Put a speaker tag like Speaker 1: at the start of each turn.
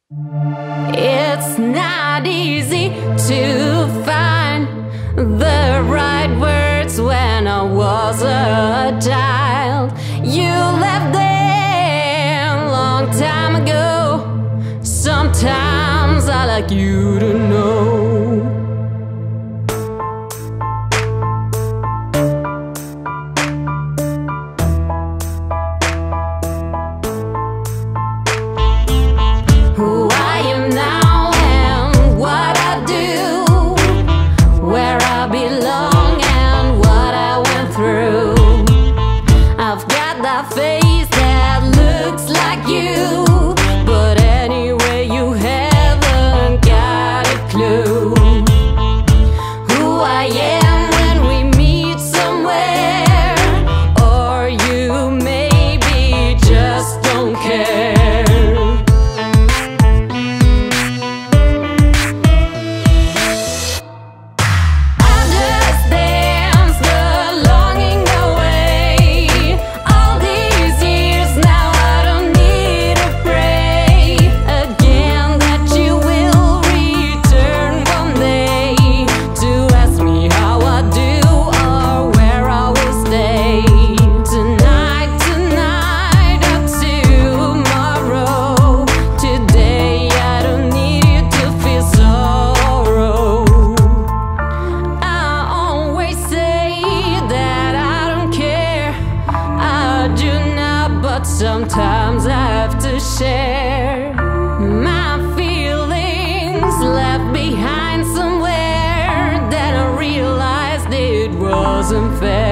Speaker 1: It's not easy to find the right words when I was a child. You left them long time ago. Sometimes I like you to know. Who I am now and what I do, where I belong and what I went through. I've got that face that looks like you, but anyway you haven't got a clue. Who I am when we meet somewhere, or you maybe just don't care. Sometimes I have to share my feelings left behind somewhere. Then I realized it wasn't fair.